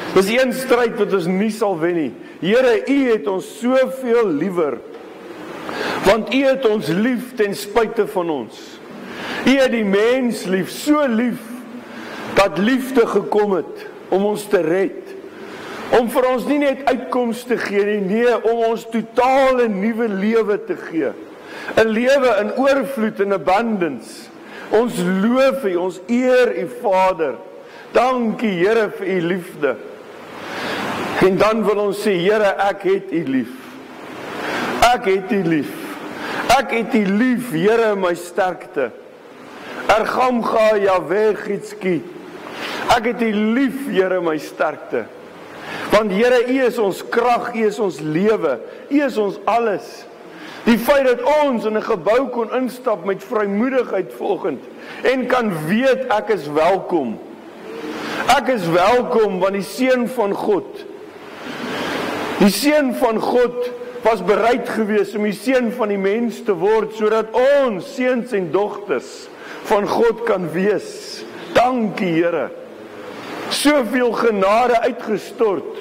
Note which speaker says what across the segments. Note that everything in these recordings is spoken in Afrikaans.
Speaker 1: Dis een stryd wat ons nie sal wen nie. Here, U het ons soveel liewer, want U het ons lief ten spyte van ons. U het die mens lief, so lief, dat liefde gekom het om ons te red. Om vir ons nie net uitkoms te gee nie, nee, om ons totale nuwe lewe te gee. 'n lewe in oorvloed en abundance. Ons loof U, ons eer U Vader. Dankie Here vir U liefde. En dan wil ons sê, Here, ek het U lief. Ek het U lief. Ek het U lief, Here, my sterkte. Ergam ga Jahweh Gitski. Ek het U lief, Here, my sterkte. Want Here, U is ons krag, U is ons lewe, U is ons alles. Die feit dat ons in 'n gebou kon instap met vrymoedigheid vanoggend en kan weet ek is welkom. Ek is welkom want die Seun van God, die Seun van God was bereid geweest om die Seun van die mens te word, sodat ons seuns en dogters van God kan wees. Dankie Here. Soveel genade uitgestort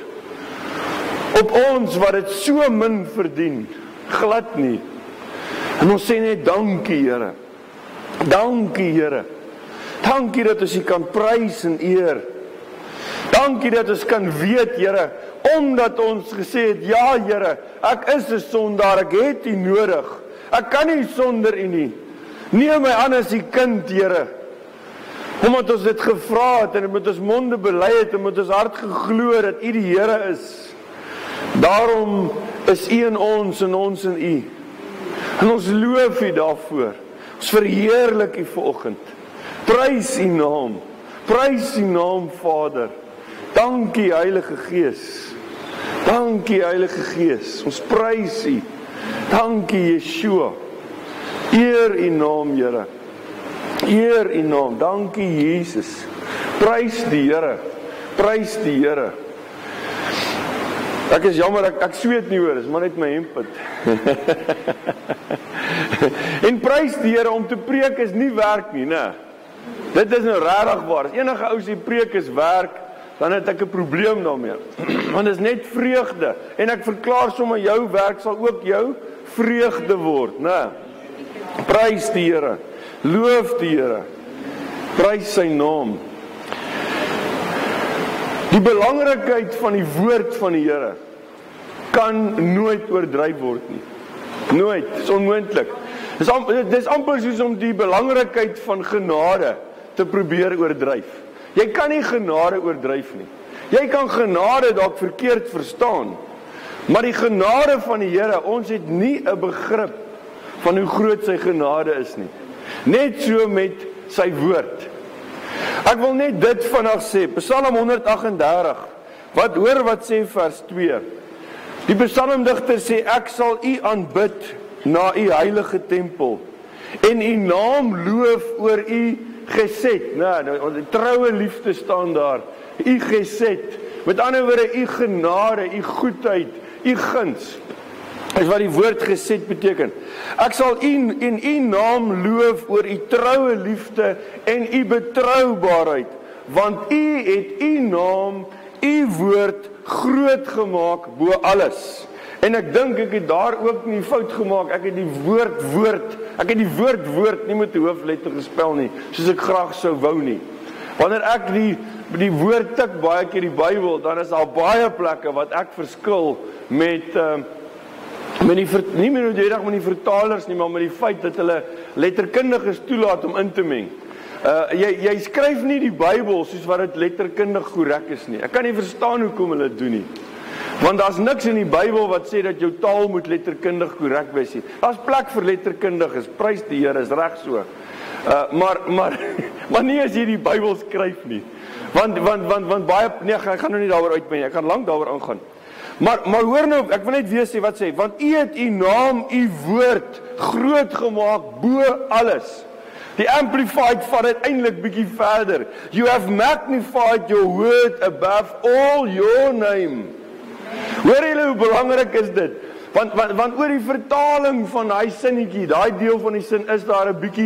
Speaker 1: op ons wat dit so min verdien. Glad nie. En ons sê net dankie Here. Dankie Here. Dankie dat ons U kan prys en eer. Dankie dat ons kan weet Here, omdat ons gesê het, ja Here, ek is 'n sondaar, ek het U nodig. Ek kan nie sonder U nie. Neem my aan as U kind Here. Omdat ons dit gevra het en met ons monde bely het en met ons hart geglo dat U die Here is. Daarom is U in ons en ons in U. En ons loof U daarvoor. Ons verheerlik U vanoggend. Prys U naam. Prys U naam Vader. Dankie Heilige Gees. Dankie Heilige Gees. Ons prys U. Dankie Yeshua. Eer U naam Here. Eer U naam. Dankie Jesus. Prys die Here. Prys die Here. Ek is jammer, ek sweet nie hoor, dis maar net my hempit. En prys die Here, om te preek is nie werk nie, né? Dit is nou regtig waar. As enige ou sê preek is werk, dan het ek 'n probleem daarmee. Want dit is net vreugde. En ek verklaar sommer jou werk sal ook jou vreugde word, né? Prys die Here. Loof die Here. Prys sy naam. Die belangrikheid van die woord van die Here kan nooit oordryf word nie. Nooit, dit is onmoontlik. Dit is amper soos om die belangrikheid van genade te probeer oordryf. Jy kan nie genade oordryf nie. Jy kan genade dalk verkeerd verstaan, maar die genade van die Here, ons het nie 'n begrip van hoe groot sy genade is nie. Net so met sy woord. Ek wil net dit vandag sê, Psalm 138, hoor wat sê vers 2. Die psalmdigter sê, ek sal U aanbid na U heilige tempel, en U naam loof oor U gesed. Nou, die troue liefde staan daar, U gesed, met ander woorde, U genade, U goedheid, U guns, is wat die woord gesed beteken. Ek sal U en U naam loof oor U troue liefde en U betroubaarheid, want U het U naam, U woord groot gemaak bo alles. En ek dink ek het daar ook nie fout gemaak. Ek het die woord nie met 'n hoofletter gespel nie, soos ek graag sou wou nie. Wanneer ek die woord tik baie keer die Bybel, dan is daar baie plekke wat ek verskil met nie noodwendig met die vertalers nie, maar met die feit dat hulle letterkundiges toelaat om in te meng. Jy skryf nie die Bybel soos wat dit letterkundig korrek is nie. Ek kan nie verstaan hoekom hulle dit doen nie. Want daar's niks in die Bybel wat sê dat jou taal moet letterkundig korrek wees nie. Daar's plek vir letterkundiges, prys die Here, is reg so. Maar nie as jy die Bybel skryf nie. Want baie, nee, ek gaan nou nie daaroor uitmeng, ek gaan lank daaroor aangaan. Maar hoor nou, ek wil net weer sê wat sê, want U het U naam, U woord groot gemaak bo alles. Die Amplified vat dit eintlik bietjie verder. You have magnified your word above all your name. Hoor julle hoe belangrik is dit? Want oor die vertaling van daai sinnetjie, daai deel van die sin is daar 'n bietjie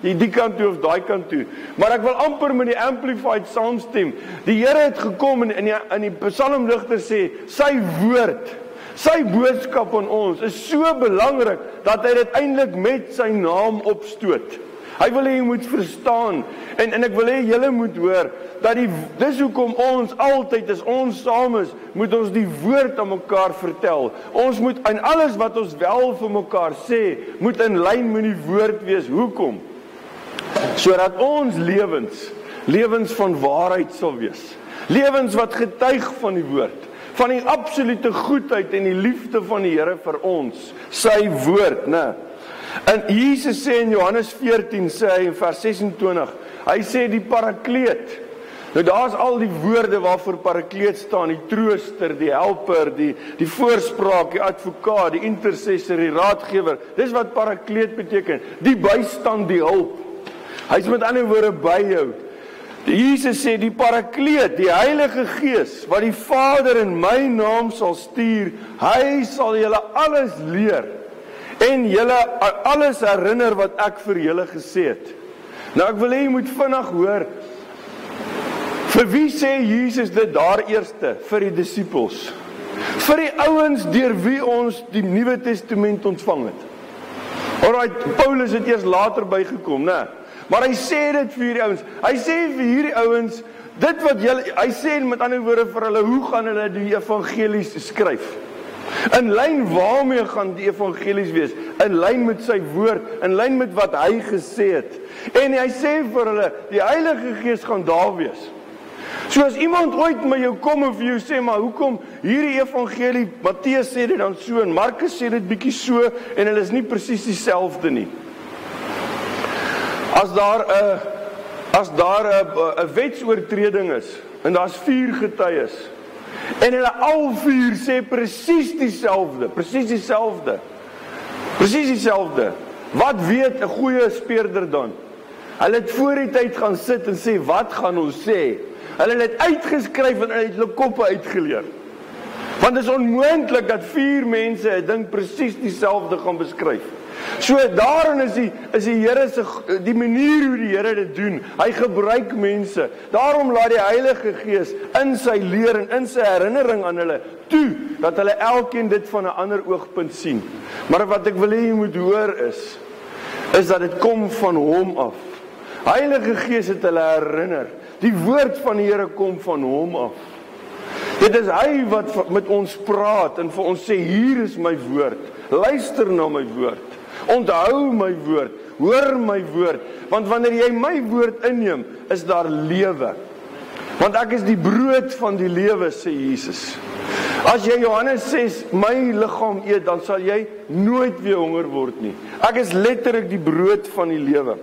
Speaker 1: die kant toe of daai kant toe. Maar ek wil amper met die Amplified saamstem. Die Here het gekom en in die psalmdigter sê, sy woord, sy boodskap aan ons is so belangrik, dat hy dit eintlik met sy naam opstoot. Hy wil hê jy moet verstaan, en ek wil hê julle moet hoor, dat dis hoekom ons altyd, as ons saam is, moet ons die woord aan mekaar vertel. Ons moet, en alles wat ons wel vir mekaar sê, moet in lyn met die woord wees. Hoekom? Sodat ons lewens van waarheid sal wees. Lewens wat getuig van die woord, van die absolute goedheid en die liefde van die Here vir ons, sy woord, né? En Jesus sê in Johannes 14, sê hy in vers 26, hy sê die parakleet. Nou daar's al die woorde waarvoor parakleet staan, die trooster, die helper, die voorspraak, die advokaat, die intercessor, die raadgewer. Dis wat parakleet beteken, die bystand, die hulp. Hy's met ander woorde by jou. Jesus sê die parakleet, die Heilige Gees, wat die Vader in my naam sal stuur, hy sal julle alles leer en julle alles herinner wat ek vir julle gesê het. Nou ek wil hê jy moet vinnig hoor, vir wie sê Jesus dit daar eerste? Vir die disippels. Vir die ouens deur wie ons die Nuwe Testament ontvang het. Alright, Paulus het eers later bygekom, né? Maar hy sê dit vir hierdie ouens. Hy sê vir hierdie ouens, dit wat julle, hy sê met ander woorde vir hulle, hoe gaan hulle die evangelies skryf? In lyn waarmee gaan die evangelies wees? In lyn met sy woord, in lyn met wat hy gesê het. En hy sê vir hulle, die Heilige Gees gaan daar wees. So as iemand ooit met jou kom en vir jou sê, maar hoekom hierdie evangelie, Matteus sê dit dan so, en Markus sê dit bietjie so, en hulle is nie presies dieselfde nie. As daar 'n wetsoortreding is, en daar's 4 getuies, en hulle al 4 sê presies dieselfde, wat weet 'n goeie speurder dan? Hulle het voor die tyd gaan sit en sê, wat gaan ons sê? Hulle het uitgeskryf en hulle het hulle koppe uitgeleer. Want dit is onmoontlik dat 4 mense 'n ding presies dieselfde gaan beskryf. So daarin is die Here se die manier hoe die Here dit doen. Hy gebruik mense. Daarom laat die Heilige Gees in sy leer en in sy herinnering aan hulle toe dat hulle elkeen dit van 'n ander oogpunt sien. Maar wat ek wil hê jy moet hoor is dat dit kom van hom af. Heilige Gees het hulle herinner. Die woord van die Here kom van hom af. Dit is hy wat met ons praat en vir ons sê, hier is my woord. Luister na my woord. Onthou my woord. Hoor my woord. Want wanneer jy my woord inneem, is daar lewe. Want ek is die brood van die lewe, sê Jesus. As jy Johannes 6, my liggaam eet, dan sal jy nooit weer honger word nie. Ek is letterlik die brood van die lewe.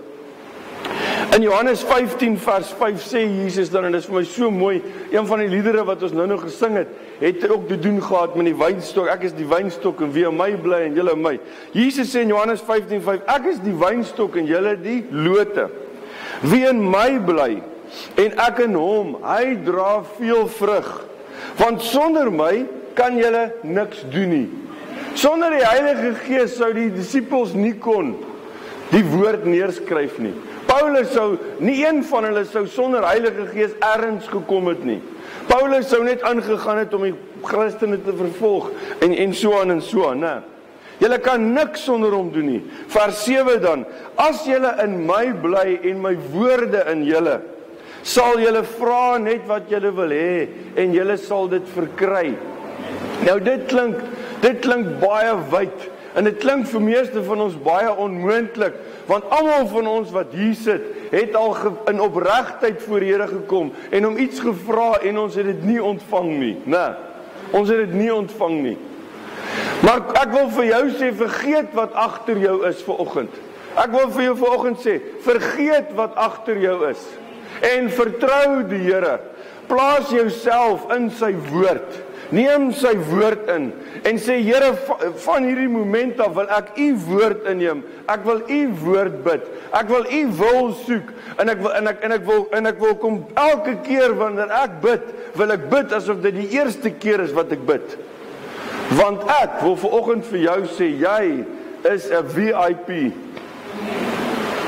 Speaker 1: In Johannes 15 vers 5 sê Jesus dan, en dit is vir my so mooi, een van die liedere wat ons nou gesing het ook te doen gehad met die wynstok. Ek is die wynstok en wie in my bly en julle in my. Jesus sê in Johannes 15:5, ek is die wynstok en julle die lote. Wie in my bly en ek in hom, hy dra veel vrug. Want sonder my kan julle niks doen nie. Sonder die Heilige Gees sou die disippels nie kon die woord neerskryf nie. Paulus sou, nie een van hulle sou sonder Heilige Gees ergens gekom het nie. Paulus sou net aangegaan het om die Christene te vervolg en so aan, né? Julle kan niks sonder hom doen nie. Vers 7 dan, as julle in my bly en my woorde in julle, sal julle vra net wat julle wil hê en julle sal dit verkry. Nou dit klink baie wyd. En dit klink vir meeste van ons baie onmoontlik, want almal van ons wat hier sit, het al in opregtheid voor die Here gekom en hom iets gevra en ons het dit nie ontvang nie, né? Ons het dit nie ontvang nie. Maar ek wil vir jou sê, vergeet wat agter jou is vanoggend. Ek wil vir jou vanoggend sê, vergeet wat agter jou is en vertrou die Here. Plaas jouself in sy woord. Neem sy woord in en sê, Here, van hierdie moment af wil ek u woord inneem. Ek wil u woord bid. Ek wil u wil soek en ek wil kom elke keer wanneer ek bid, wil ek bid asof dit die eerste keer is wat ek bid. Want ek wil vanoggend vir jou sê, jy is 'n VIP.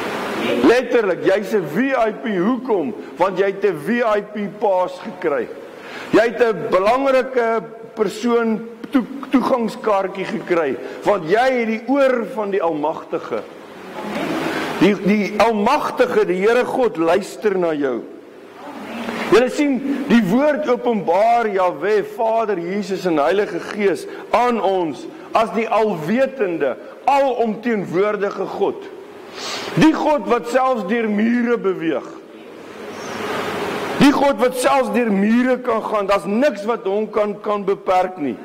Speaker 1: Letterlik, jy's 'n VIP, hoekom? Want jy het 'n VIP paas gekry. Jy het 'n belangrike persoon toegangskaartjie gekry, want jy het die oor van die Almagtige. Die Almagtige, die Here God, luister na jou. Julle sien, die woord openbaar Jahwe, Vader, Jesus en Heilige Gees aan ons as die alwetende, alomteenwoordige God. Die God wat selfs deur mure beweeg. Die God wat selfs deur mure kan gaan, daar's niks wat hom kan beperk nie.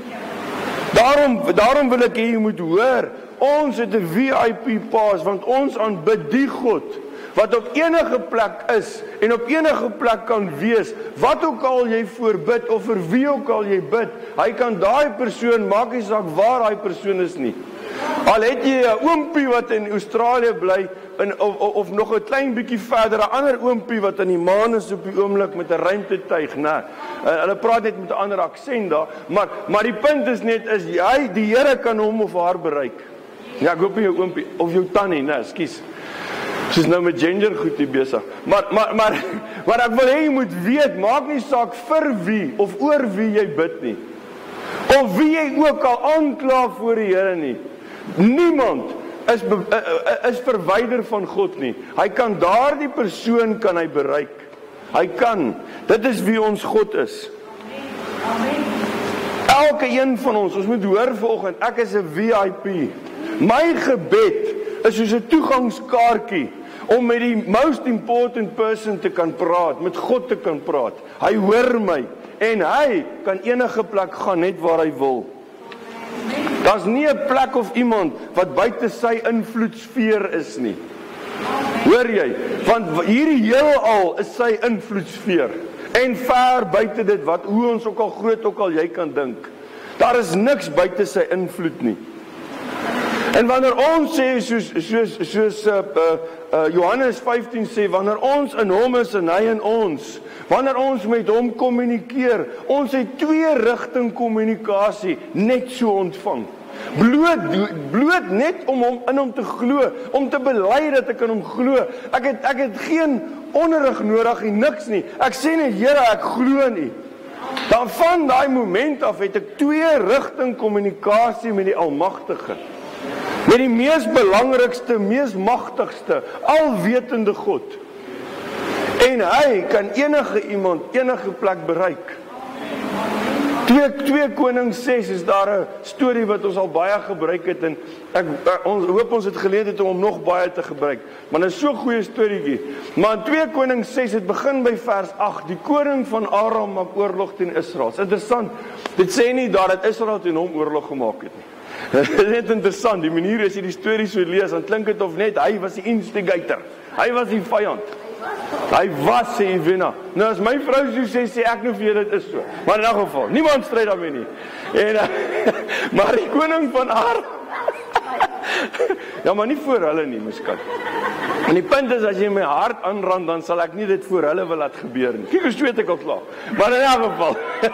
Speaker 1: Daarom wil ek hê jy moet hoor, ons het 'n VIP paas, want ons aanbid die God wat op enige plek is en op enige plek kan wees, wat ook al jy voorbid of vir wie ook al jy bid, hy kan daai persoon, maak nie saak waar daai persoon is nie. Al het jy 'n oompie wat in Australië bly, of nog 'n klein bietjie verder, 'n ander oompie wat in die maan is op die oomblik met 'n ruimtetuig, né? Hulle praat net met 'n ander aksent daar, maar die punt is net, is jy, die Here kan hom of haar bereik. Ja, ek hoop nie jou oompie, of jou tannie, né, ekskuus. Soos nou met gender goed hier besig. Maar ek wil hê jy moet weet, maak nie saak vir wie of oor wie jy bid nie. Of wie jy ook al aankla voor die Here nie. Niemand is verwyder van God nie. Hy kan daardie persoon kan hy bereik. Hy kan. Dit is wie ons God is. Elke een van ons moet hoor vanoggend, ek is 'n VIP. My gebed is soos 'n toegangskaartjie om met die most important person te kan praat, met God te kan praat. Hy hoor my en hy kan enige plek gaan net waar hy wil. Daar's nie 'n plek of iemand wat buite sy invloedssfeer is nie. Hoor jy? Want hierdie heelal is sy invloedssfeer. En ver buite dit, hoe ons ook al groot ook al jy kan dink. Daar is niks buite sy invloed nie. En wanneer ons sê, soos Johannes 15 sê, wanneer ons in hom is en hy in ons, wanneer ons met hom kommunikeer, ons het 2-rigting kommunikasie net so ontvang. Bloot net om in hom te glo, om te bely dat ek in hom glo. Ek het geen onderrig nodig nie, niks nie. Ek sê net, Here, ek glo in U. Dan van daai moment af het ek 2-rigting kommunikasie met die Almagtige. Met die mees belangrikste, mees magtigste, alwetende God. En hy kan enige iemand, enige plek bereik. 2 Konings 6 is daar 'n storie wat ons al baie gebruik het, en ons hoop ons het geleer om hom nog baie te gebruik. Maar dit is so 'n goeie storieetjie. Maar in 2 Konings 6, het begin by vers 8, die koning van Aram maak oorlog teen Israel. Interessant, dit sê nie daar dat Israel teen hom oorlog gemaak het nie. Dit is net interessant, die manier as jy die storie so lees, dan klink dit of net, hy was die instigator, hy was die vyand. Hy was die wenner. Nou as my vrou so sê ek nou vir julle dit is so. Maar in elk geval, niemand stry daarmee nie. En maar die koning van Aram. Ja, maar nie voor hulle nie, miskat. En die punt is, as jy my hart aanrand, dan sal ek nie dit voor hulle wil laat gebeur nie. Kyk hoe sweet ek al klaar. Maar in elk geval.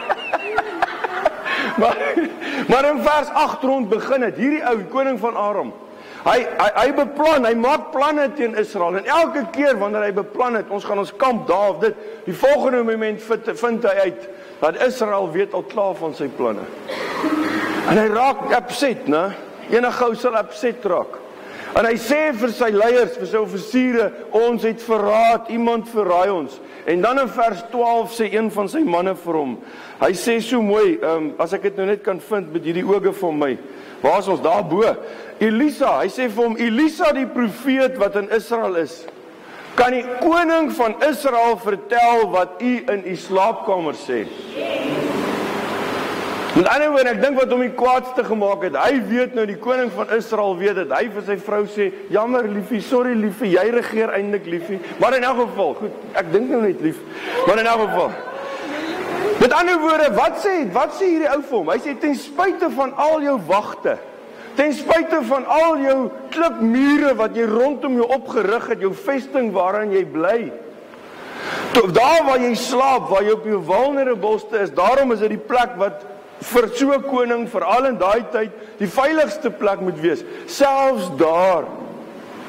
Speaker 1: Maar in vers 8 rond begin het, hierdie ou koning van Aram, hy beplan, hy maak planne teen Israel, en elke keer wanneer hy beplan het, ons gaan ons kamp daar of dit, die volgende moment vind hy uit, dat Israel weet al klaar van sy planne. En hy raak upset, né? Enige ou sal upset raak. En hy sê vir sy leiers, vir sy offisiere, ons het verraad, iemand verraai ons. En dan in vers 12 sê een van sy manne vir hom, hy sê so mooi, as ek dit nou net kan vind met hierdie oge van my, waar is ons, daar bo? Elisa, hy sê vir hom, Elisa die profeet wat in Israel is, kan die koning van Israel vertel wat u in u slaapkamer sê. Met ander woorde, ek dink wat hom die kwaadste gemaak het, hy weet nou, die koning van Israel weet het, hy vir sy vrou sê, jammer liefie, sorry liefie, jy regeer eintlik liefie, maar in elk geval, goed, ek dink nou net lief, maar in elk geval. Met ander woorde, wat sê hierdie ou vir hom? Hy sê, ten spyte van al jou wagte, ten spyte van al jou klipmure wat jy rondom jou opgerig het, jou vesting waarin jy bly, daar waar jy slaap, waar jy op jou vulnerabelste is, daarom is dit die plek wat vir so 'n koning, veral in daai tyd, die veiligste plek moet wees. Selfs daar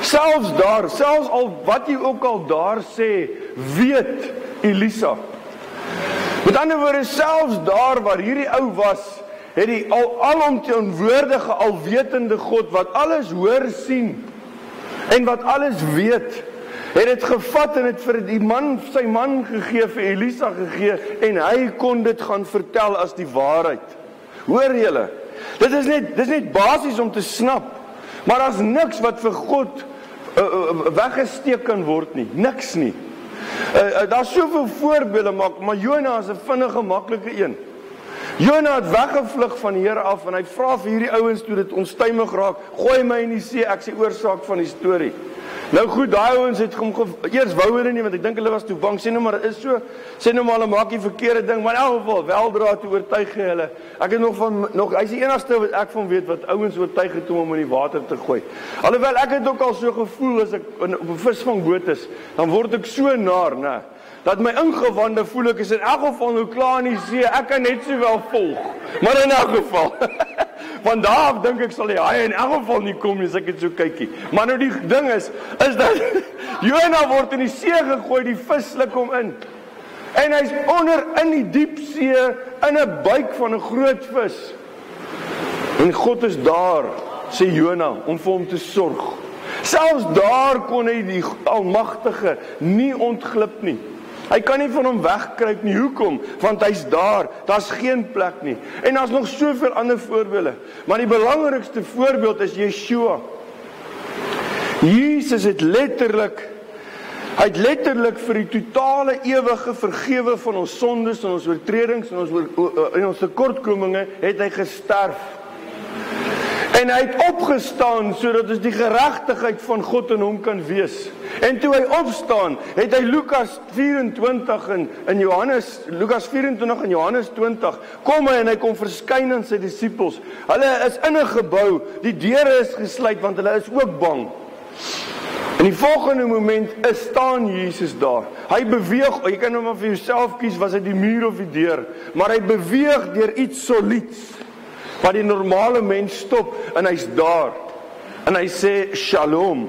Speaker 1: Selfs daar, selfs al wat jy ook al daar sê, weet Elisa. Met ander woorde, selfs daar waar hierdie ou was, het die alomteenwoordige, alwetende God, wat alles hoor sien, en wat alles weet, het dit gevat en het vir die man, sy man gegee, vir Elisa gegee, en hy kon dit gaan vertel as die waarheid. Hoor julle, dit is net basies om te snap, maar daar's niks wat vir God weggesteek kan word nie, niks nie. Daar's soveel voorbeelde, maar Jona is 'n vinnige, maklike een. Jona het weggevlug van die Here af, en hy vra vir hierdie ouens toe dit onstuimig raak, gooi my in die see, ek is die oorsaak van die storie. Nou goed, daai ouens het eers wou hulle nie, want ek dink hulle was toe bang, sê nou maar, is so, sê nou maar, hulle maak die verkeerde ding, maar in elk geval, weldra toe oortuig hulle. Ek het hy is die enigste wat ek van weet, wat ouens oortuig het om in die water te gooi. Alhoewel, ek het ook al so gevoel, as ek op 'n visvangboot is, dan word ek so naar, né, dat my ingewande voel ek is in elk geval nou klaar in die see, ek kan net so wel volg, maar in elk geval, van daar af dink ek sal die haai in elk geval nie kom nie, as ek het so kykie. Maar nou die ding is dat Jona word in die see gegooi, die vis sluk hom in, en hy's onder in die diep see, in 'n buik van 'n groot vis, en God is daar, sê Jona, om vir hom te sorg. Selfs daar kon hy die Almagtige nie ontglip nie. Hy kan nie van hom wegkruip nie. Hoekom? Want hy's daar. Daar's geen plek nie. En daar's nog soveel ander voorbeelde. Maar die belangrikste voorbeeld is Yeshua. Jesus het letterlik vir die totale ewige vergewe van ons sondes en ons oortredings en ons tekortkominge het hy gesterf. En hy het opgestaan sodat ons die geregtigheid van God in hom kan wees. En toe hy opstaan, het hy Lukas 24 en Lukas 24 en Johannes 20, kom hy en hy kom verskyn aan sy disippels. Hulle is in 'n gebou, die deure is gesluit want hulle is ook bang. In die volgende moment staan Jesus daar. Hy beweeg, jy kan nou maar vir jouself kies, was dit die muur of die deur, maar hy beweeg deur iets solieds, wat die normale mens stop, en hy's daar. En hy sê, Shalom.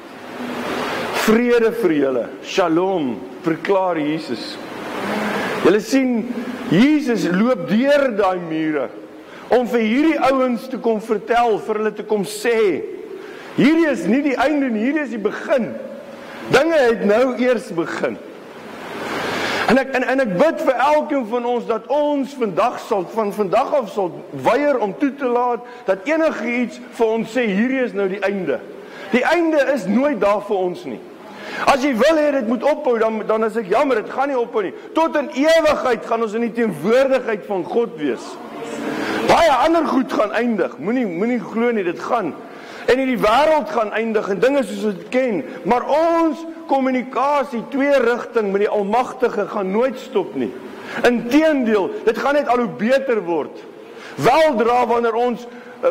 Speaker 1: Vrede vir julle. Shalom, verklaar Jesus. Julle sien, Jesus loop deur daai mure, om vir hierdie ouens te kom vertel, vir hulle te kom sê, hierdie is nie die einde nie, hierdie is die begin. Dinge het nou eers begin. En ek bid vir elkeen van ons, dat ons van vandag af sal weier om toe te laat, dat enige iets vir ons sê, hierdie is nou die einde. Die einde is nooit daar vir ons nie. As jy wil hê dit moet ophou, dan is ek jammer, dit gaan nie ophou nie. Tot in ewigheid gaan ons in die teenwoordigheid van God wees. Baie ander goed gaan eindig, moenie glo nie, dit gaan. En in die wêreld gaan eindig, en dinge soos ons ken, maar ons kommunikasie, twee rigting met die Almagtige gaan nooit stop nie. Inteendeel, dit gaan net al hoe beter word. Weldra wanneer ons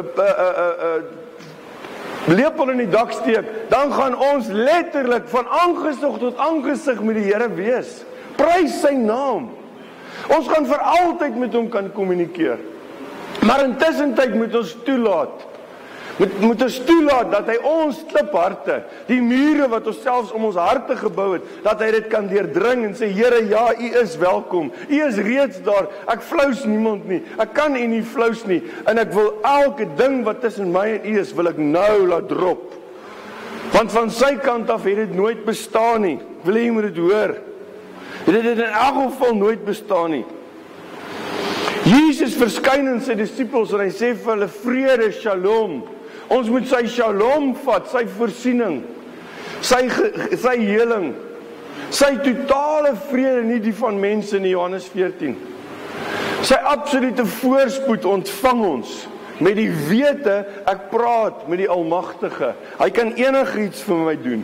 Speaker 1: lepel in die dak steek, dan gaan ons letterlik van aangesig tot aangesig met die Here wees. Prys sy naam. Ons gaan vir altyd met hom kan kommunikeer. Maar intussen tyd moet ons toelaat, moet ons toelaat dat hy ons klipharte, die mure wat ons selfs om ons harte gebou het, dat hy dit kan deurdring en sê, Here, ja, u is welkom, u is reeds daar, ek flous niemand nie, ek kan u nie flous nie, en ek wil elke ding wat tussen my en u is, wil ek nou laat drop, want van sy kant af het dit nooit bestaan nie. Wil jy moet dit hoor, dit het in elk geval nooit bestaan nie. Jesus verskyn aan sy disippels en hy sê vir hulle, vrede, shalom. Ons moet sy shalom vat, sy voorsiening, sy heling, sy totale vrede, nie die van mense nie, Johannes 14. Sy absolute voorspoed ontvang ons, met die wete, ek praat met die Almagtige. Hy kan enigiets vir my doen.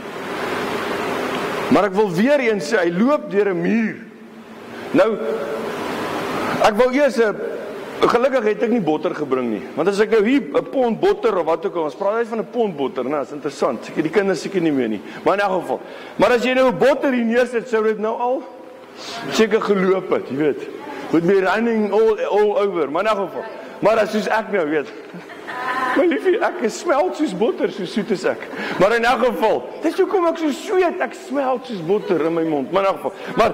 Speaker 1: Maar ek wil weer eens sê, hy loop deur 'n muur. Nou, ek wil eers gelukkig het ek nie botter gebring nie. Want as ek nou hier 'n pond botter of wat ook al, ons praat uit van 'n pond botter, nou, is interessant. Seker die kinders seker nie meer nie. Maar in elk geval. Maar as jy nou 'n botter hier neersit, sou dit nou al seker geloop het, jy weet. Would be running all over. Maar in elk geval. Maar as soos ek nou weet. My liefie, ek smelt soos botter, so soet is ek. Maar in elk geval, dis hoekom ek so sweet, ek smelt soos botter in my mond. Maar in elk geval,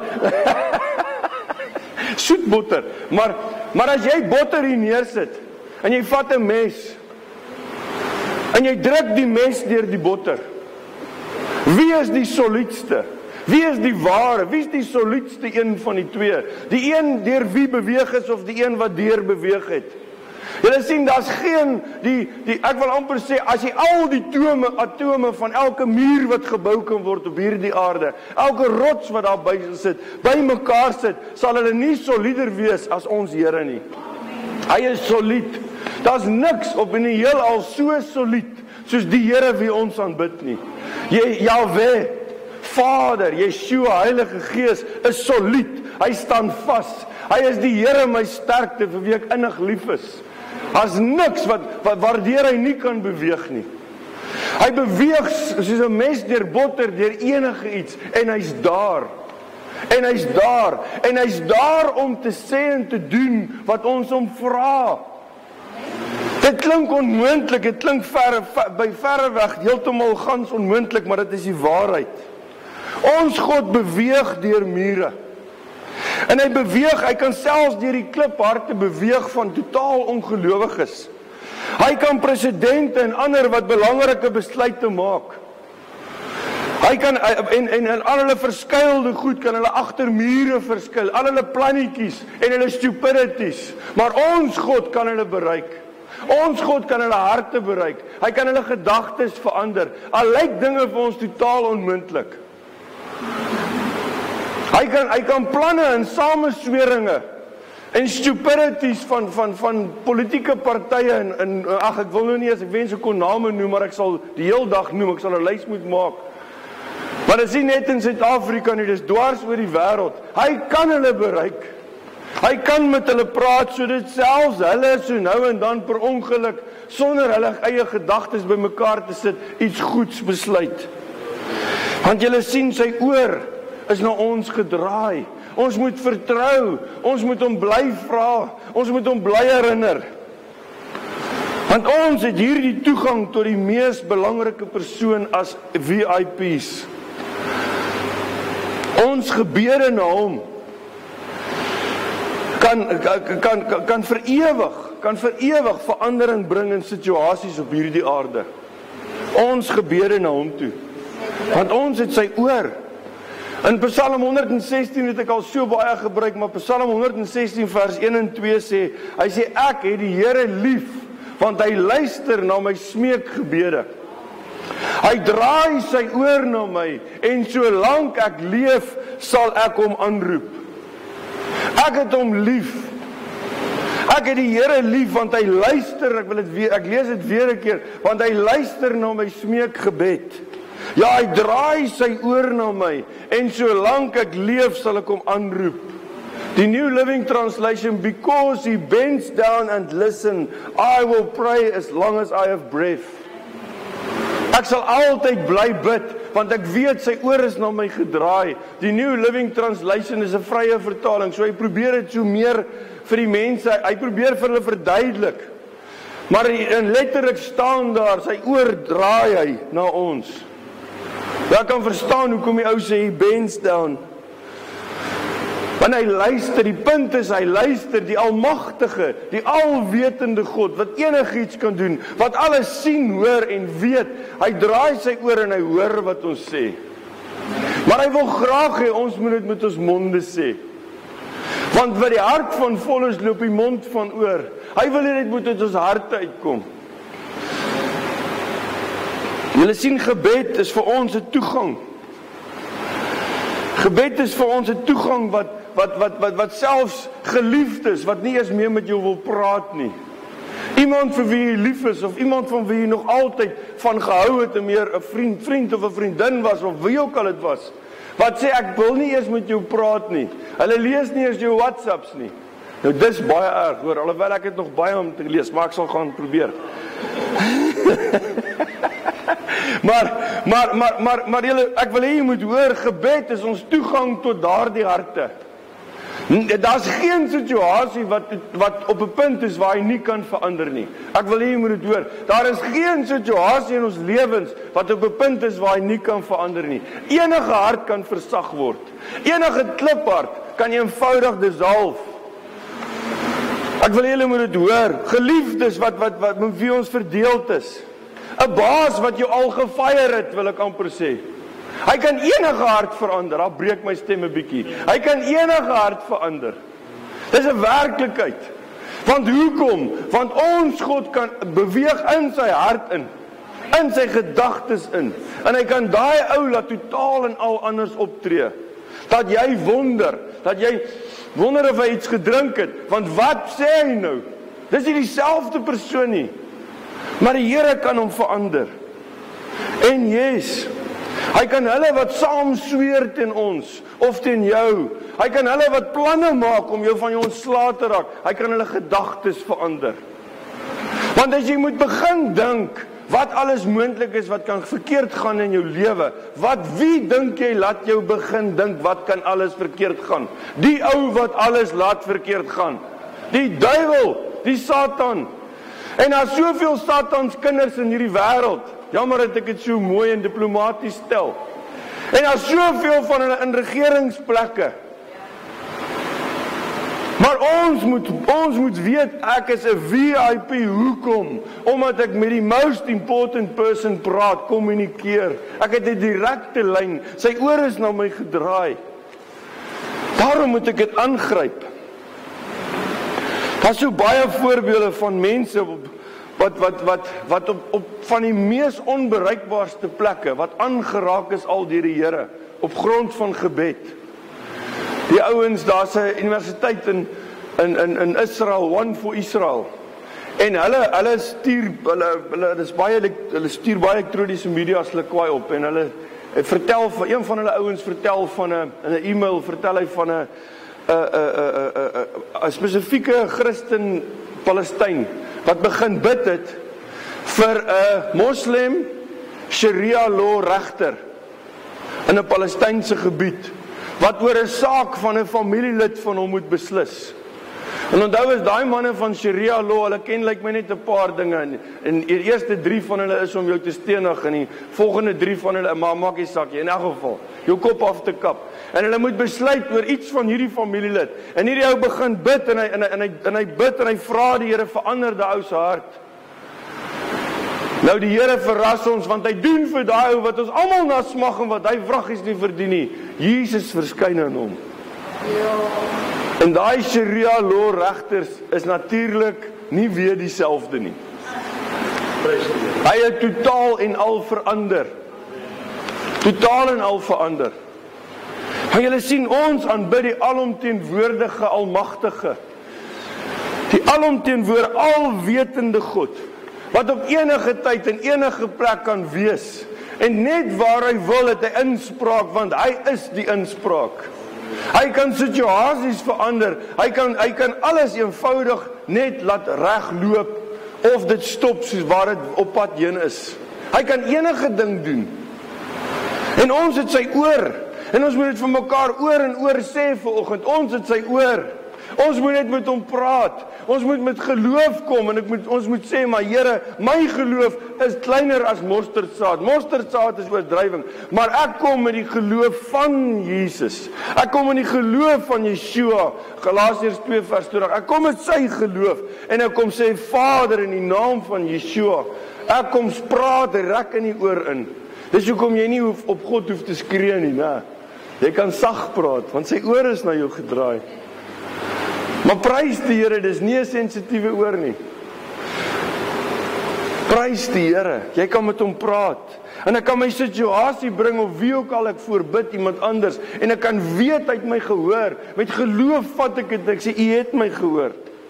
Speaker 1: soet botter. Maar as jy botter hier neersit, en jy vat 'n mes, en jy druk die mes deur die botter, wie is die soliedste? Wie is die ware? Wie is die soliedste een van die twee? Die een deur wie beweeg is of die een wat deur beweeg het? Julle sien, daar's geen, ek wil amper sê, as jy al die atome van elke muur wat gebou kan word op hierdie aarde, elke rots wat daar by sit, by mekaar sit, sal hulle nie solieder wees as ons Here nie. Hy is solied. Daar's niks op in die heelal so solied, soos die Here wie ons aanbid nie. Jahweh, Vader, Yeshua, Heilige Gees, is solied. Hy staan vas. Hy is die Here my sterkte, vir wie ek innig lief is. As niks waardeur hy nie kan beweeg nie. Hy beweeg soos 'n mes deur botter, deur enige iets, en hy's daar. En hy's daar. En hy's daar om te sê en te doen wat ons hom vra. Dit klink onmoontlik, dit klink by verre weg heeltemal gans onmoontlik, maar dit is die waarheid. Ons God beweeg deur mure. En hy kan selfs deur die klipharte beweeg van totaal ongelowiges. Hy kan presidente en ander wat belangrike besluite maak. Hy kan, en al hulle verskuilde goed, kan hulle agter mure verskuil, al hulle plannetjies en hulle stupidities. Maar ons God kan hulle bereik. Ons God kan hulle harte bereik. Hy kan hulle gedagtes verander. Al lyk dinge vir ons totaal onmoontlik. Hy kan planne en samesweringe en stupidities van politieke partye en ek wil nou nie as ek wens ek kon name noem, maar ek sal die heel dag noem, ek sal 'n lys moet maak. Maar dit is nie net in Suid-Afrika nie, dis dwars oor die wêreld. Hy kan hulle bereik. Hy kan met hulle praat, so dit selfs hulle so nou en dan per ongeluk, sonder hulle eie gedagtes bymekaar te sit, iets goeds besluit. Want julle sien, sy oor is na ons gedraai. Ons moet vertrou, ons moet hom bly vra, ons moet hom bly herinner. Want ons het hierdie toegang tot die mees belangrike persoon as VIP's. Ons gebede na hom kan vir ewig verandering bring in situasies op hierdie aarde. Ons gebede na hom toe. Want ons het sy oor. In Psalm 116 het ek al so baie gebruik, maar Psalm 116 vers 1 en 2 sê, hy sê, ek het die Here lief, want hy luister na my smeekgebede. Hy draai sy oor na my, en solank ek leef, sal ek hom aanroep. Ek het hom lief. Ek het die Here lief, want hy luister, ek lees dit weer 'n keer, want hy luister na my smeekgebed. Ja, hy draai sy oor na my, en solank ek leef, sal ek hom aanroep. Die New Living Translation, because he bends down and listen, I will pray as long as I have breath. Ek sal altyd bly bid, want ek weet sy oor is na my gedraai. Die New Living Translation is 'n vrye vertaling, so hy probeer dit so meer vir die mense, hy probeer vir hulle verduidelik. Maar in letterlik staan daar, sy oor draai hy na ons. Jy kan verstaan hoekom die ou sê, he bends down. Want hy luister, die punt is, hy luister, die almagtige, die alwetende God, wat enigiets kan doen, wat alles sien, hoor en weet, hy draai sy oor en hy hoor wat ons sê. Maar hy wil graag hê, ons moet dit met ons monde sê. Want wat die hart van vol is, loop die mond van oor. Hy wil hê dit moet uit ons harte uitkom. Julle sien, gebed is vir ons 'n toegang. Gebed is vir ons 'n toegang wat selfs geliefdes, wat nie eens meer met jou wil praat nie. Iemand vir wie jy lief is, of iemand van wie jy nog altyd van gehou het, en meer 'n vriend of 'n vriendin was, of wie ook al dit was, wat sê, ek wil nie eens met jou praat nie. Hulle lees nie eens jou WhatsApps nie. Nou dis baie erg, hoor, alhoewel ek het nog baie om te lees, maar ek sal gaan probeer. Maar julle, ek wil hê jy moet hoor, gebed is ons toegang tot daardie harte. Daar's geen situasie wat op 'n punt is waar hy nie kan verander nie. Ek wil hê jy moet dit hoor. Daar is geen situasie in ons lewens wat op 'n punt is waar hy nie kan verander nie. Enige hart kan versag word. Enige kliphart kan eenvoudig dissolf. Ek wil hê julle moet dit hoor. Geliefdes wat met wie ons verdeeld is. 'n Baas wat jou al gefire het, wil ek amper sê. Hy kan enige hart verander. Daar breek my stem 'n bietjie. Hy kan enige hart verander. Dis 'n werklikheid. Want hoekom? Want ons God kan beweeg in sy hart in sy gedagtes in. En hy kan daai ou laat totaal en al anders optree. Dat jy wonder of hy iets gedrink het. Want wat sê hy nou? Dis nie dieselfde persoon nie. Maar die Here kan hom verander. En yes, hy kan hulle wat saam sweer teen ons, of teen jou, hy kan hulle wat planne maak om jou van jou ontslae te raak, hy kan hulle gedagtes verander. Want as jy moet begin dink, wat alles moontlik is, wat kan verkeerd gaan in jou lewe, wie dink jy laat jou begin dink, wat kan alles verkeerd gaan? Die ou wat alles laat verkeerd gaan. Die duiwel, die Satan. En daar is soveel Satans kinders in hierdie wêreld. Jammer dat ek dit so mooi en diplomaties stel. En daar is soveel van hulle in regeringsplekke. Maar ons moet weet, ek is 'n VIP. Hoekom? Omdat ek met die most important person praat, kommunikeer. Ek het 'n direkte lyn. Sy oor is na my gedraai. Daarom moet ek dit aangryp. Daar is so baie voorbeelde van mense wat op van die mees onbereikbaarste plekke, wat aangeraak is al deur die Here, op grond van gebed. Die ouens, daar's 'n universiteit in Israel, One for Israel. En hulle stuur baie elektroniese media as hulle kwaai op, en hulle vertel van een van hulle ouens vertel van 'n e-mail, vertel hy van 'n spesifieke Christen Palestyn wat begin bid het vir 'n moslim Sharia law regter in 'n Palestynse gebied wat oor 'n saak van 'n familielid van hom moet beslis. En onthou is daai manne van Sharia law, hulle ken lyk my net 'n paar dinge, en die eerste 3 van hulle is om jou te stenig, en die volgende 3 van hulle, maar maak nie saak, in elk geval jou kop af te kap. En hulle moet besluit oor iets van hierdie familielid. En hierdie ou begin bid, en hy bid en hy vra die Here, verander die ou se hart. Nou die Here verras ons, want hy doen vir daai ou wat ons almal na smag en wat hy vraggies nie verdien nie. Jesus verskyn aan hom. En daai Sharia law regters is natuurlik nie weer dieselfde nie. Hy het totaal en al verander. Totaal en al verander. Gaan julle sien, ons aanbid die alomteenwoordige, almagtige, die alomteenwoordige, alwetende God, wat op enige tyd en enige plek kan wees, en net waar hy wil het hy inspraak, want hy is die inspraak. Hy kan situasies verander, hy kan alles eenvoudig net laat regloop, of dit stop soos waar dit op pad heen is. Hy kan enige ding doen. En ons het sy oor, en ons moet dit vir mekaar oor en oor sê vanoggend, ons het sy oor. Ons moet net met hom praat. Ons moet met geloof kom, en ons moet sê, maar Here, my geloof is kleiner as mosterdsaad. Mosterdsaad is oordrywing, maar ek kom met die geloof van Jesus. Ek kom met die geloof van Yeshua, Galasiërs 2 vers 20. Ek kom met sy geloof, en ek kom sê, Vader, in die naam van Yeshua, ek kom praat, rek in die oor in. Dis hoekom jy nie op God hoef te skree nie, né? Jy kan sag praat, want sy oor is na jou gedraai. Maar prys die Here, dis nie 'n sensitiewe oor nie. Prys die Here, jy kan met hom praat. En ek kan my situasie bring, of wie ook al ek voorbid, iemand anders, en ek kan weet, hy het my gehoor. Met geloof vat ek dit, ek sê, U het my gehoor.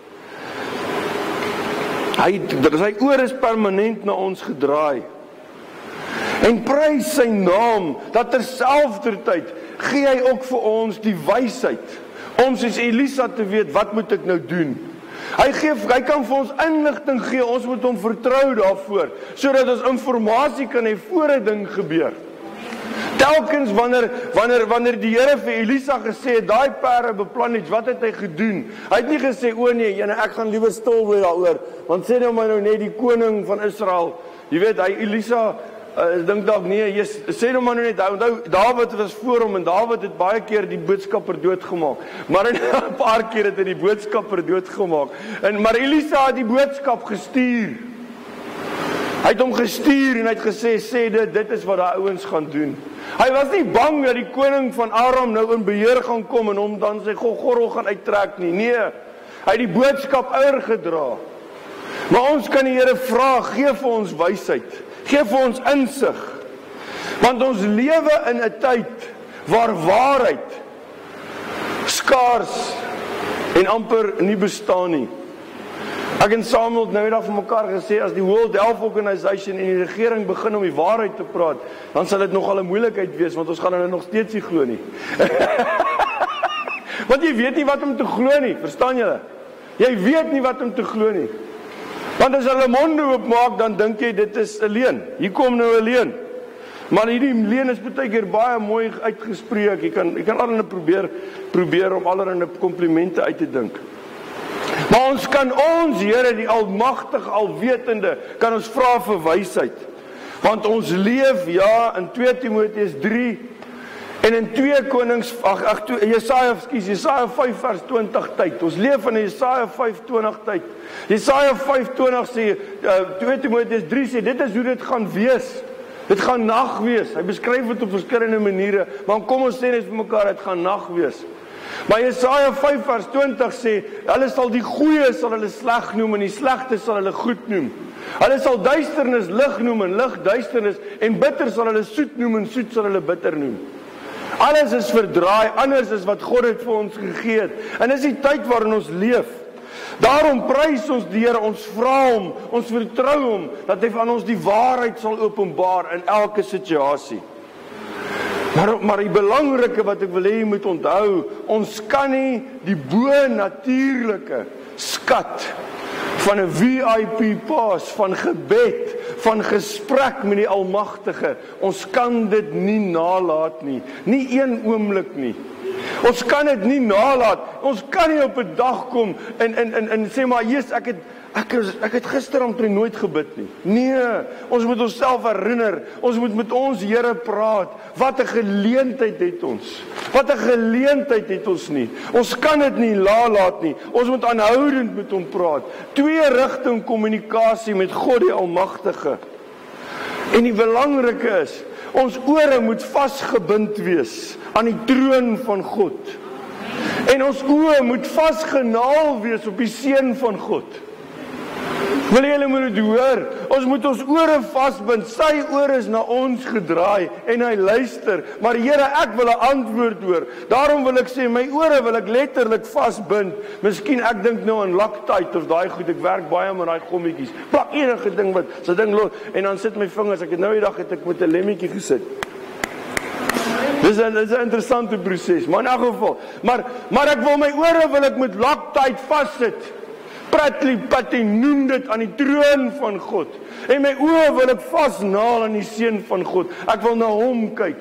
Speaker 1: Sy oor is permanent na ons gedraai. En prys sy naam, dat terselfdertyd gee hy ook vir ons die wysheid, om soos Elisa te weet, wat moet ek nou doen? Hy kan vir ons inligting gee, ons moet hom vertrou daarvoor, sodat ons informasie kan hê voor 'n ding gebeur. Telkens wanneer die Here vir Elisa gesê het, daai perde beplan iets, wat het hy gedoen? Hy het nie gesê, o nee, ek gaan liewer stil bly daaroor, want sê nou maar nou net die koning van Israel, jy weet, Elisa, dink dalk nee, sê nou maar nou net, onthou, Dawid was voor hom, en Dawid het baie keer die boodskapper doodgemaak, maar 'n paar keer het hy die boodskapper doodgemaak, maar Elisa het die boodskap gestuur. Hy het hom gestuur en hy het gesê, sê dit is wat daai ouens gaan doen. Hy was nie bang dat die koning van Aram nou in beheer gaan kom en hom dan sy gordel gaan uittrek nie. Nee, hy het die boodskap oorgedra. Maar ons kan die Here vra, gee vir ons wysheid, gee vir ons insig. Want ons lewe in 'n tyd waar waarheid skaars en amper nie bestaan nie. Ek en Samuel het nou eendag vir mekaar gesê, as die World Health Organization en die regering begin om die waarheid te praat, dan sal dit nogal 'n moeilikheid wees, want ons gaan hulle nog steeds nie glo nie. Want jy weet nie wat om te glo nie, verstaan julle? Jy weet nie wat om te glo nie. Want as hulle monde oopmaak, dan dink jy dit is 'n leuen. Hier kom nou 'n leuen. Maar hierdie leuen is baie keer baie mooi uitgespreek. Jy kan allerlei probeer om allerlei komplimente uit te dink. Maar ons kan Here, die almagtige, alwetende, kan ons vra vir wysheid. Want ons leef, in 2 Timoteus 3 en in 2 Konings, Jesaja 5 vers 20 tyd. Ons leef in Jesaja 5:20 tyd. Jesaja 5:20 sê, 2 Timoteus 3 sê, dit is hoe dit gaan wees. Dit gaan nag wees. Hy beskryf dit op verskillende maniere, maar kom ons sê net vir mekaar, dit gaan nag wees. Maar Jesaja 5 vers 20 sê, hulle sal die goeie sal hulle sleg noem en die slegte sal hulle goed noem. Hulle sal duisternis lig noem en lig duisternis en bitter sal hulle soet noem en soet sal hulle bitter noem. Alles is verdraai, anders is wat God het vir ons gegee het. En dis die tyd waarin ons leef. Daarom prys ons die Here, ons vra hom, ons vertrou hom, dat hy aan ons die waarheid sal openbaar in elke situasie. Maar die belangrike wat ek wil hê jy moet onthou, ons kan nie die bo-natuurlike skat van 'n VIP pas, van gebed, van gesprek met die Almagtige, ons kan dit nie nalat nie, nie een oomblik nie. Ons kan dit nie nalat. Ons kan nie op 'n dag kom en sê maar, Jesus, ek het gisterand nooit gebid nie. Nee, ons moet onsself herinner. Ons moet met ons Here praat. Wat 'n geleentheid het ons. Wat 'n geleentheid het ons nie. Ons kan dit nie laat nie. Ons moet aanhoudend met hom praat. 2-rigting kommunikasie met God die Almagtige. En die belangrike is, ons ore moet vasgebind wees aan die troon van God. En ons oë moet vasgenaal wees op die seun van God. Wil julle moet dit hoor? Ons moet ons ore vasbind. Sy ore is na ons gedraai en hy luister. Maar Here, ek wil 'n antwoord hoor. Daarom wil ek sê, my ore wil ek letterlik vasbind. Miskien ek dink nou aan Loctite of daai goed. Ek werk baie met daai gommetjies. Plak enige ding wat so ding los en dan sit my vingers. Ek het nou die dag met 'n lemmetjie gesit. Dis 'n interessante proses, maar in elk geval. Maar ek wil my ore met Loctite vassit. Pratli Patty noem dit aan die troon van God. En my oë wil ek vasnaal aan die seun van God. Ek wil na hom kyk.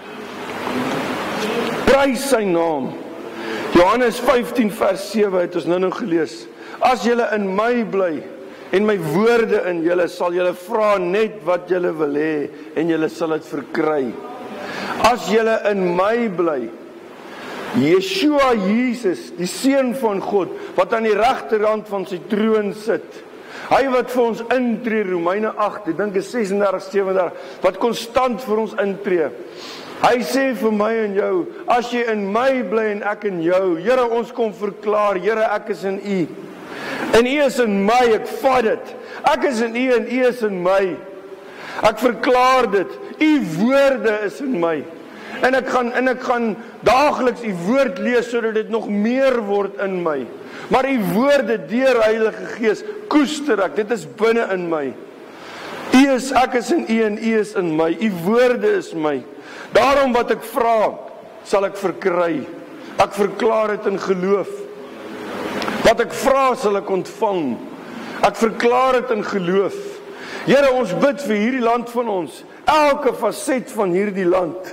Speaker 1: Prys sy naam. Johannes 15 vers 7 het ons nou gelees. As julle in my bly en my woorde in julle, sal julle vra net wat julle wil hê en julle sal dit verkry. As julle in my bly, Yeshua Jesus, die seun van God, wat aan die regterhand van sy troon sit. Hy wat vir ons intree, Romeine 8, ek dink is 36, 37, wat konstant vir ons intree. Hy sê vir my en jou, as jy in my bly en ek in jou, Here, ons kom verklaar, Here, ek is in U. En U is in my, ek vat dit. Ek is in U en U is in my. Ek verklaar dit. U woorde is in my. En ek gaan daagliks U woord lees sodat dit nog meer word in my. Maar U woorde deur Heilige Gees koester ek. Dit is binne in my. Ek is in U en U is in my. U woorde is my. Daarom wat ek vra, sal ek verkry. Ek verklaar dit in geloof. Wat ek vra, sal ek ontvang. Ek verklaar dit in geloof. Here, ons bid vir hierdie land van ons. Elke faset van hierdie land.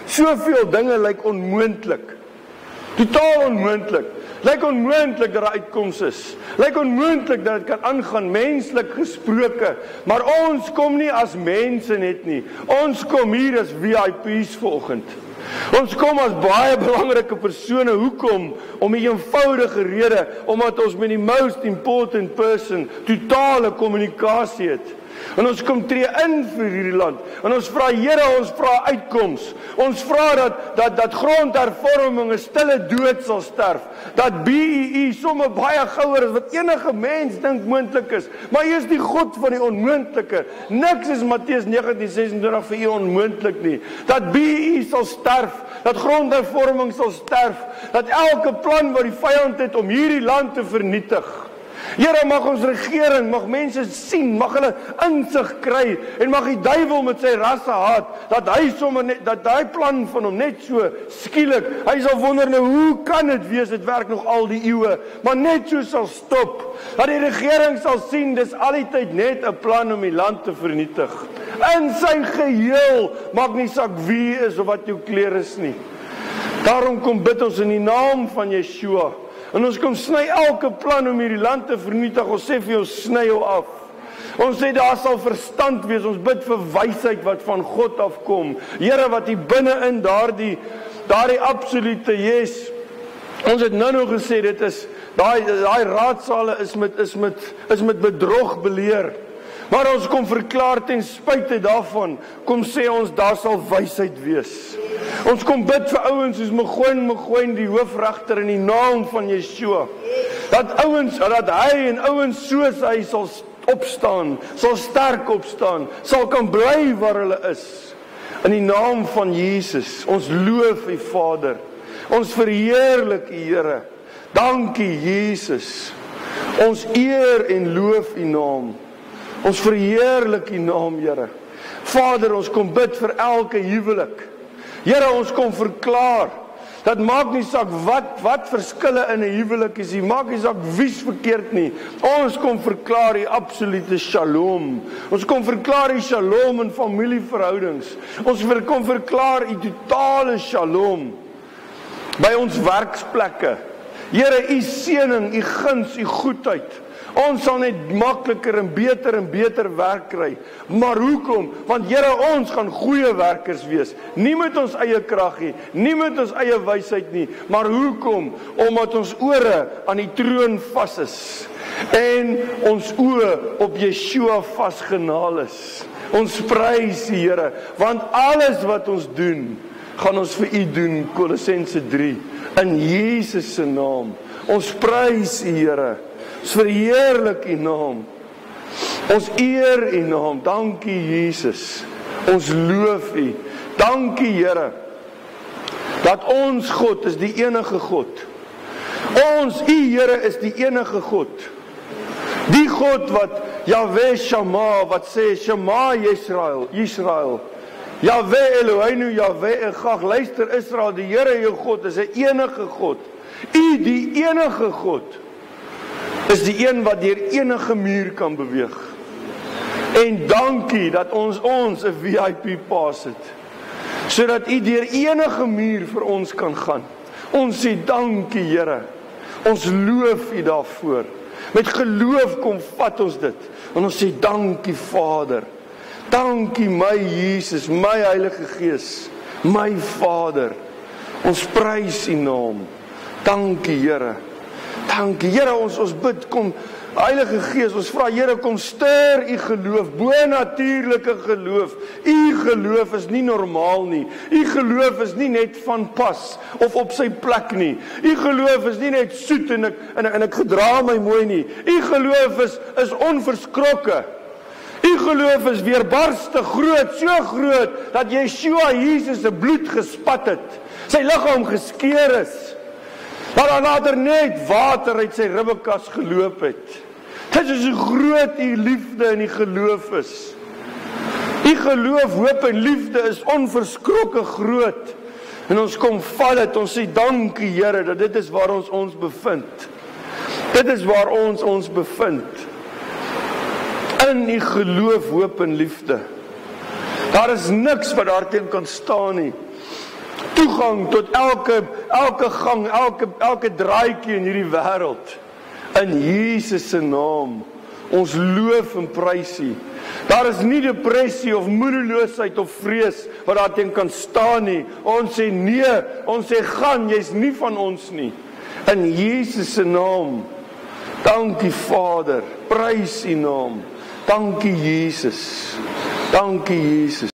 Speaker 1: Soveel dinge lyk onmoontlik. Totaal onmoontlik. Lyk onmoontlik dat daar uitkoms is. Lyk onmoontlik dat dit kan aangaan, menslik gesproke. Maar ons kom nie as mense net nie. Ons kom hier as VIP's vanoggend. Ons kom as baie belangrike persone. Hoekom? Om 'n eenvoudige rede, omdat ons met die most important person totale kommunikasie het. En ons kom tree in vir hierdie land. En ons vra Here, ons vra uitkoms. Ons vra dat grondhervorming 'n stille dood sal sterf. Dat BEE sommer baie gouer as wat enige mens dink moontlik is. Maar U is die God van die onmoontlike. Niks is Matteus 19:26 vir U onmoontlik nie. Dat BEE sal sterf, dat grondhervorming sal sterf, dat elke plan wat die vyand het om hierdie land te vernietig. Here, mag ons regering, mag mense sien, mag hulle insig kry en mag die duiwel met sy rasse haat, dat hy sommer net, dat hy plan van hom net so skielik, hy sal wonder nou, hoe kan dit wees, dit werk nog al die eeue, maar net so sal stop, dat die regering sal sien, dis al die tyd net 'n plan om die land te vernietig, in sy geheel, maak nie saak wie is of wat jou kleur is nie. Daarom kom bid ons in die naam van Yeshua. En ons kom sny elke plan om hierdie land te vernietig. Ons sê vir jou, sny jou af. Ons sê daar sal verstand wees. Ons bid vir wysheid wat van God afkom. Here, wat hier binne in daardie absolute yes. Ons het nou nog gesê dit is daai raadsale is met bedrog beleer. Maar ons kom verklaar ten spyte daarvan, kom sê ons daar sal wysheid wees. Ons kom bid vir ouens soos Mogoen die hoofregter in die naam van Yeshua. Dat hy en ouens soos hy sal opstaan, sal sterk opstaan, sal kan bly waar hulle is. In die naam van Jesus, ons loof U Vader. Ons verheerlik U Here. Dankie Jesus. Ons eer en loof U naam. Ons verheerlik U naam, Here. Vader, ons kom bid vir elke huwelik. Here, ons kom verklaar, dat maak nie saak wat verskille in 'n huwelik is, maak nie saak wie's verkeerd nie. Ons kom verklaar die absolute shalom. Ons kom verklaar die shalom in familieverhoudings. Ons kom verklaar die totale shalom by ons werksplekke. Here, U seëning, U guns, U goedheid. Ons sal net makliker en beter werk kry. Maar hoekom? Want Here, ons gaan goeie werkers wees. Nie met ons eie krag nie, nie met ons eie wysheid nie. Maar hoekom? Omdat ons ore aan die troon vas is. En ons oë op Yeshua vasgenaal is. Ons prys U Here, want alles wat ons doen, gaan ons vir U doen. Kolossense 3. In Jesus se naam. Ons prys U Here. Ons verheerlik U naam. Ons eer U naam. Dankie Jesus. Ons loof U. Dankie Here. Dat ons God is die enige God. Ons U Here is die enige God. Die God wat Yahweh Shammah, wat sê Shema Israel. Yahweh Eloheinu, Yahweh Echad. Luister Israel, die Here jou God is 'n enige God. U die enige God is die een wat deur enige muur kan beweeg. En dankie dat ons 'n VIP paas het, sodat U deur enige muur vir ons kan gaan. Ons sê dankie Here. Ons loof U daarvoor. Met geloof kom vat ons dit. En ons sê dankie Vader. Dankie my Jesus, my Heilige Gees, my Vader. Ons prys U naam. Dankie Here. Dankie Here, ons bid, kom Heilige Gees, ons vra Here, kom stuur U geloof, bonatuurlike geloof. U geloof is nie normaal nie. U geloof is nie net van pas of op sy plek nie. U geloof is nie net soet en ek gedra my mooi nie. U geloof is onverskrokke. U geloof is weerbarstig groot, so groot dat Yeshua Jesus se bloed gespat het. Sy liggaam geskeur is. Maar dan later net water uit sy ribbekas geloop het. Dit is hoe groot U liefde en U geloof is. U geloof, hoop en liefde is onverskrokke groot. En ons kom val dit, ons sê dankie Here, dat dit is waar ons bevind. Dit is waar ons bevind. In U geloof, hoop en liefde. Daar is niks wat daarteen kan staan nie. toegang tot elke gang, elke draaitjie in hierdie wêreld. In Jesus se naam. Ons loof en prys U. Daar is nie depressie of moedeloosheid of vrees wat daarteen kan staan nie. Ons sê nee, ons sê gaan, jy's nie van ons nie. In Jesus se naam. Dankie Vader, prys U naam. Dankie Jesus. Dankie Jesus.